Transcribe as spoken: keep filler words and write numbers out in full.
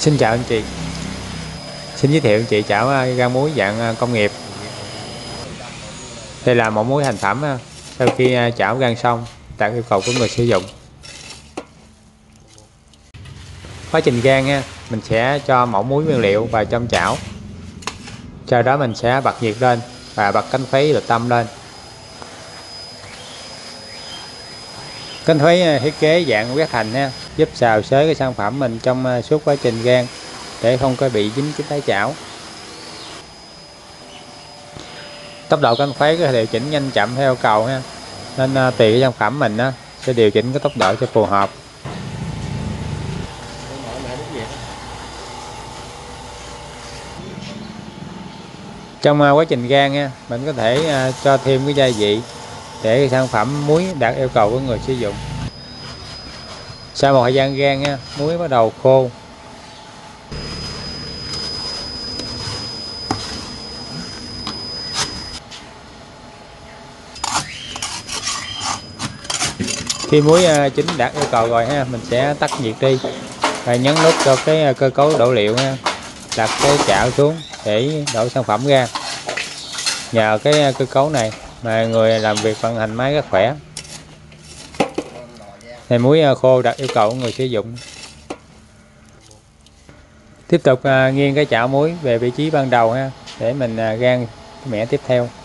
Xin chào anh chị. Xin giới thiệu anh chị chảo rang muối dạng công nghiệp. Đây là mẫu muối thành phẩm sau khi chảo rang xong đạt yêu cầu của người sử dụng. Quá trình rang nha, mình sẽ cho mẫu muối nguyên liệu vào trong chảo. Sau đó mình sẽ bật nhiệt lên và bật cánh khuấy lật tâm lên. Cánh khuấy thiết kế dạng quét thành ha, giúp xào xới cái sản phẩm mình trong suốt quá trình rang để không có bị dính cái đáy chảo. Tốc độ cánh khuấy có thể điều chỉnh nhanh chậm theo yêu cầu ha, nên tùy cái sản phẩm mình á sẽ điều chỉnh cái tốc độ cho phù hợp. Trong quá trình rang nha, mình có thể cho thêm cái gia vị để sản phẩm muối đạt yêu cầu của người sử dụng. Sau một thời gian rang nha, muối bắt đầu khô. Khi muối chín đạt yêu cầu rồi ha, mình sẽ tắt nhiệt đi và nhấn nút cho cái cơ cấu đổ liệu ha, đặt cái chảo xuống để đổ sản phẩm ra. Nhờ cái cơ cấu này mà người làm việc vận hành máy rất khỏe. Này muối khô đạt yêu cầu của người sử dụng. Tiếp tục nghiêng cái chảo muối về vị trí ban đầu ha, để mình rang mẻ tiếp theo.